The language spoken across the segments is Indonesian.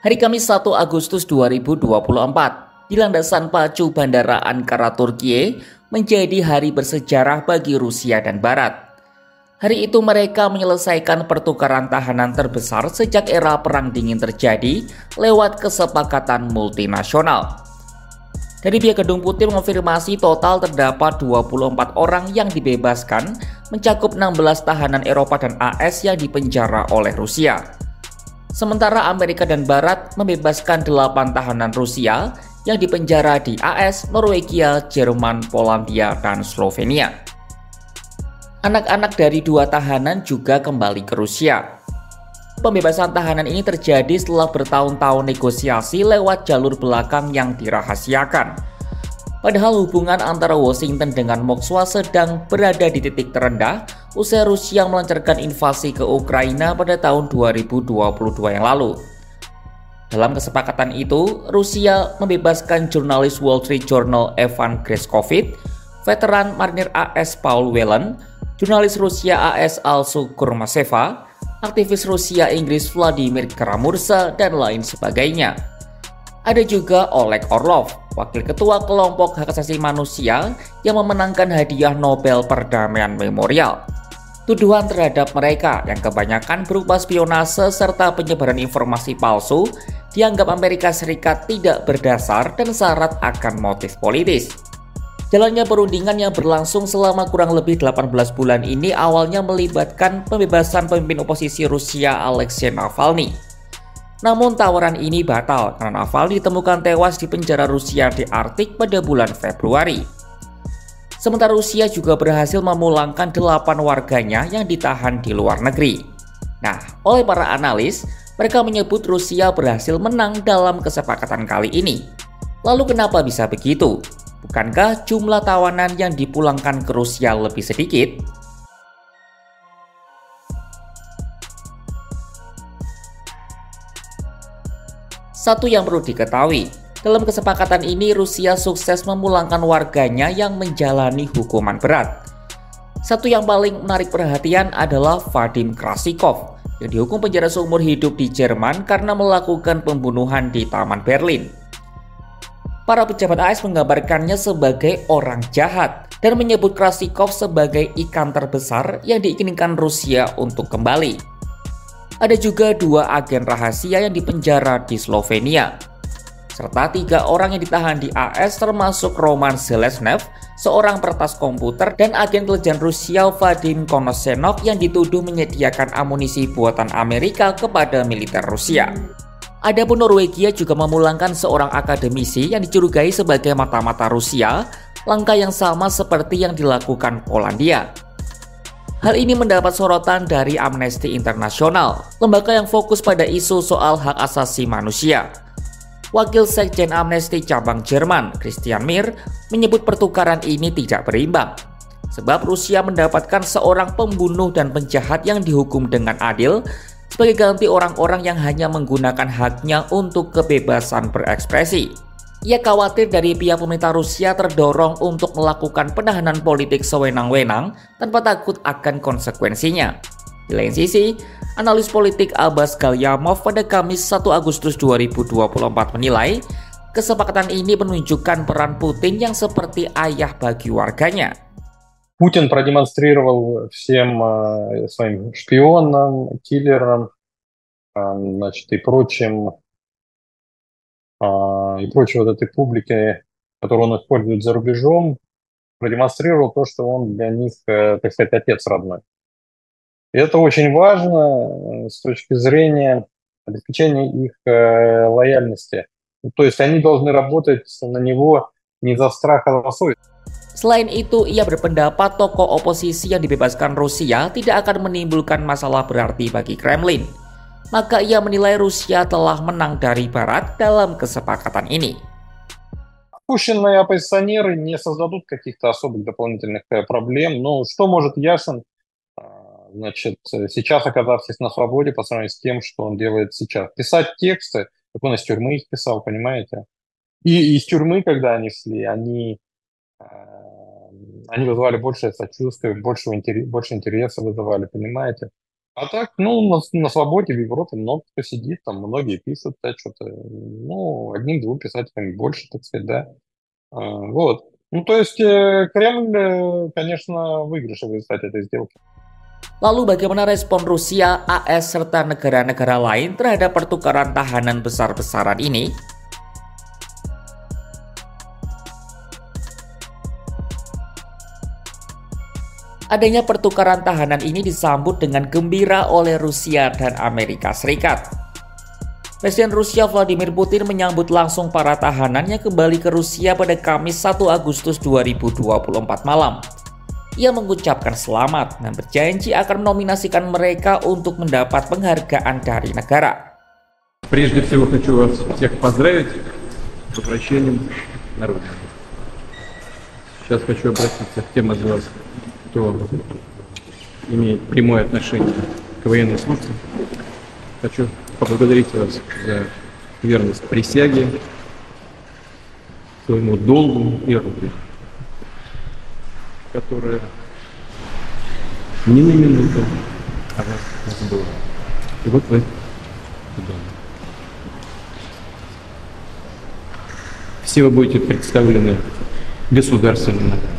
Hari Kamis 1 Agustus 2024, di landasan pacu Bandara Ankara Turkiye menjadi hari bersejarah bagi Rusia dan Barat. Hari itu mereka menyelesaikan pertukaran tahanan terbesar sejak era Perang Dingin terjadi lewat kesepakatan multinasional. Dari pihak Gedung Putih mengonfirmasi total terdapat 24 orang yang dibebaskan, mencakup 16 tahanan Eropa dan AS yang dipenjara oleh Rusia. Sementara Amerika dan Barat membebaskan 8 tahanan Rusia yang dipenjara di AS, Norwegia, Jerman, Polandia, dan Slovenia. Anak-anak dari 2 tahanan juga kembali ke Rusia. Pembebasan tahanan ini terjadi setelah bertahun-tahun negosiasi lewat jalur belakang yang dirahasiakan. Padahal hubungan antara Washington dengan Moskwa sedang berada di titik terendah usai Rusia melancarkan invasi ke Ukraina pada tahun 2022 yang lalu. Dalam kesepakatan itu, Rusia membebaskan jurnalis Wall Street Journal Evan Gershkovich, veteran marinir AS Paul Whelan, jurnalis Rusia AS Alsu Kurmaseva, aktivis Rusia Inggris Vladimir Kara-Murza, dan lain sebagainya. Ada juga Oleg Orlov, wakil ketua kelompok hak asasi manusia yang memenangkan hadiah Nobel Perdamaian Memorial. Tuduhan terhadap mereka yang kebanyakan berupa spionase serta penyebaran informasi palsu dianggap Amerika Serikat tidak berdasar dan syarat akan motif politis. Jalannya perundingan yang berlangsung selama kurang lebih 18 bulan ini awalnya melibatkan pembebasan pemimpin oposisi Rusia Alexei Navalny. Namun tawaran ini batal karena Navalny ditemukan tewas di penjara Rusia di Arktik pada bulan Februari. Sementara Rusia juga berhasil memulangkan 8 warganya yang ditahan di luar negeri. Nah, oleh para analis, mereka menyebut Rusia berhasil menang dalam kesepakatan kali ini. Lalu kenapa bisa begitu? Bukankah jumlah tawanan yang dipulangkan ke Rusia lebih sedikit? Satu yang perlu diketahui, dalam kesepakatan ini Rusia sukses memulangkan warganya yang menjalani hukuman berat. Satu yang paling menarik perhatian adalah Vadim Krasikov, yang dihukum penjara seumur hidup di Jerman karena melakukan pembunuhan di Taman Berlin. Para pejabat AS menggambarkannya sebagai orang jahat dan menyebut Krasikov sebagai ikan terbesar yang diinginkan Rusia untuk kembali. Ada juga 2 agen rahasia yang dipenjara di Slovenia, serta 3 orang yang ditahan di AS termasuk Roman Zeleznev, seorang peretas komputer, dan agen intelijen Rusia Vadim Konosenov yang dituduh menyediakan amunisi buatan Amerika kepada militer Rusia. Adapun Norwegia juga memulangkan seorang akademisi yang dicurigai sebagai mata-mata Rusia, langkah yang sama seperti yang dilakukan Polandia. Hal ini mendapat sorotan dari Amnesty International, lembaga yang fokus pada isu soal hak asasi manusia. Wakil Sekjen Amnesty cabang Jerman, Christian Mir, menyebut pertukaran ini tidak berimbang, sebab Rusia mendapatkan seorang pembunuh dan penjahat yang dihukum dengan adil, sebagai ganti orang-orang yang hanya menggunakan haknya untuk kebebasan berekspresi. Ia khawatir dari pihak pemerintah Rusia terdorong untuk melakukan penahanan politik sewenang-wenang tanpa takut akan konsekuensinya. Di lain sisi, analis politik Abbas Galyamov pada Kamis 1 Agustus 2024 menilai, kesepakatan ini menunjukkan peran Putin yang seperti ayah bagi warganya. Путин продемонстрировал всем своим шпионам, киллерам, значит, и прочей вот этой публике, которую он использует за рубежом, продемонстрировал то, что он для них, так сказать, отец родной. И это очень важно с точки зрения обеспечения их лояльности. То есть они должны работать на него не за страх, а за совесть. Selain itu, ia berpendapat tokoh oposisi yang dibebaskan Rusia tidak akan menimbulkan masalah berarti bagi Kremlin. Maka ia menilai Rusia telah menang dari Barat dalam kesepakatan ini. Отпущенные оппозиционеры не создадут каких-то особых дополнительных проблем, но что может Яшин, значит, сейчас оказавшись на свободе по сравнению с тем, что он делает сейчас? Писать тексты, как он из тюрьмы их писал, понимаете? И из тюрьмы, когда они шли, они вызывали большее сочувствие, больше интереса вызывали, понимаете? А так, ну, на свободе в Европе много кто сидит, там многие пишут, да, что-то, ну, одним-двум писателям больше, так сказать, да. Вот. Ну, то есть Кремль, конечно, в выигрыше в результате этой сделки. Lalu bagaimana respon Rusia, AS, serta negara-negara lain terhadap pertukaran tahanan besar-besaran ini? Adanya pertukaran tahanan ini disambut dengan gembira oleh Rusia dan Amerika Serikat. Presiden Rusia Vladimir Putin menyambut langsung para tahanan yang kembali ke Rusia pada Kamis 1 Agustus 2024 malam. Ia mengucapkan selamat dan berjanji akan menominasikan mereka untuk mendapat penghargaan dari negara. Прежде всего хочу вас всех поздравить с возвращением на родину. Сейчас хочу обратиться к тем из вас, кто имеет прямое отношение к военной службе. Хочу поблагодарить вас за верность присяге, своему долгу и роду, которая ни на минуту о вас не забыла. И вот вы дома. Все вы будете представлены государственным наградам.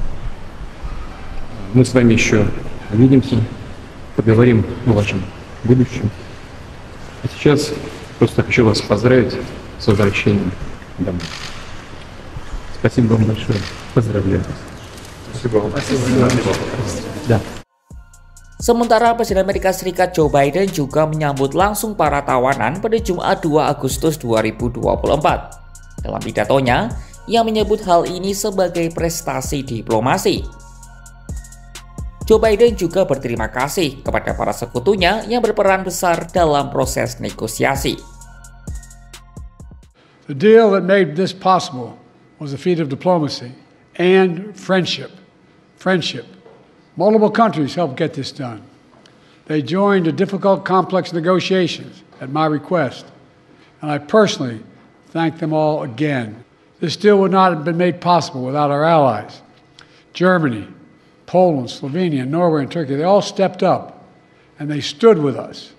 Мы с вами еще увидимся, поговорим о вашем будущем. А сейчас просто хочу вас поздравить с возвращением домой. Спасибо вам большое. Поздравляю вас. Спасибо вам. Да. Sementara Presiden Amerika Serikat Joe Biden juga menyambut langsung para tawanan pada Jumat 2 Agustus 2024. Dalam pidatonya, ia menyebut hal ini sebagai prestasi diplomasi. Joe Biden juga berterima kasih kepada para sekutunya yang berperan besar dalam proses negosiasi. The deal that made this possible was a feat of diplomacy and friendship. Multiple countries helped get this done. They joined the difficult, complex negotiations at my request, and I personally thank them all again. This deal would not have been made possible without our allies. Germany, Poland, Slovenia, Norway, and Turkey, they all stepped up, and they stood with us.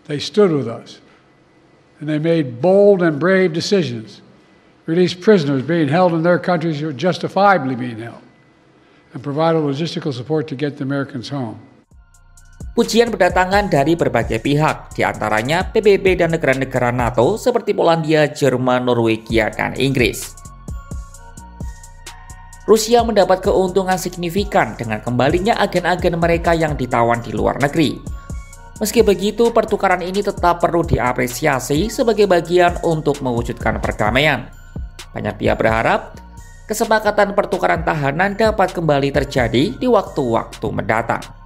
And they made bold and brave decisions, released prisoners being held in their countries who were justifiably being held, and provided logistical support to get the Americans home. Pujian berdatangan dari berbagai pihak, diantaranya PBB dan negara-negara NATO seperti Polandia, Jerman, Norwegia, dan Inggris. Rusia mendapat keuntungan signifikan dengan kembalinya agen-agen mereka yang ditawan di luar negeri. Meski begitu, pertukaran ini tetap perlu diapresiasi sebagai bagian untuk mewujudkan perdamaian. Banyak pihak berharap kesepakatan pertukaran tahanan dapat kembali terjadi di waktu-waktu mendatang.